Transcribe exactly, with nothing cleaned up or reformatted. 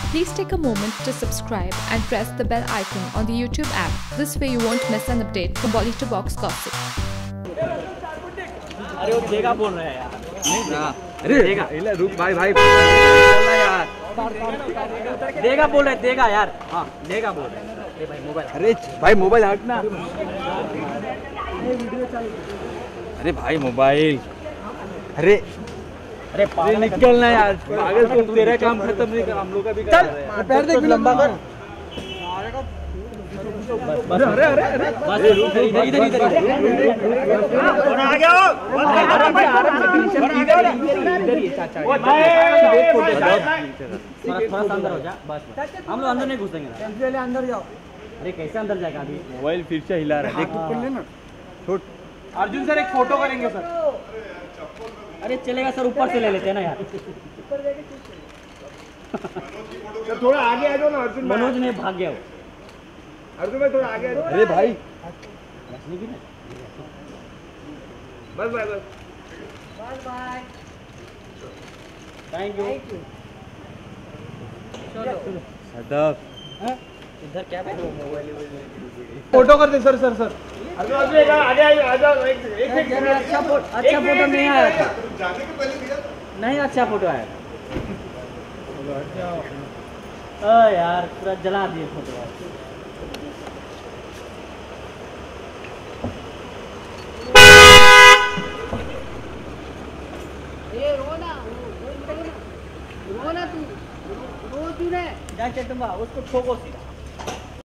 Please take a moment to subscribe and press the bell icon on the YouTube app. This way you won't miss an update from Bolly to Box gossip. अरे वो देगा बोल रहे हैं यार। नहीं ना। अरे देगा। इला रुक भाई भाई। चल रहा यार। देगा बोल रहे देगा यार। हाँ देगा बोल रहे। अरे भाई मोबाइल। अरे भाई मोबाइल हटना। अरे भाई मोबाइल। अरे अरे पागल निकलना यार। पागल तो तेरा काम खत्म नहीं कर हम लोग का भी कर। चल पैर देख लंबा कर। अरे अरे अरे बस रुक इधर इधर इधर आ गया हो इधर इधर ही चाचा थोड़ा थोड़ा अंदर हो जा बस हम लोग अंदर नहीं घुसेंगे ना अंदर जाओ अरे कैसे अंदर जाएगा अभी मोबाइल फिर से हिला रहा है देख कर लेना छोड़ अर्जुन सर एक फोटो करेंगे सर अरे चलेगा सर ऊपर से ले लेते हैं ना यार सर थोड़ा आगे आ जाओ ना अर्जुन मनोज ने भाग गया वो अर्जुन भाई थोड़ा आगे आ जाओ अरे भाई बस बाय बस बाय बाय थैंक यू चलो सदब इधर क्या बैठो मोबाइल फोटो कर दे सर सर सर आगे आगे आ जाओ एक एक अच्छा फोटो अच्छा फोटो नहीं आया था जाने के पहले दिया नहीं अच्छा फोटो आया ओ यार पूरा जला दिए फोटो ये रो ना रो ना रो ना तू रो तू रे जा चटुम्बा उसको ठोको सीधा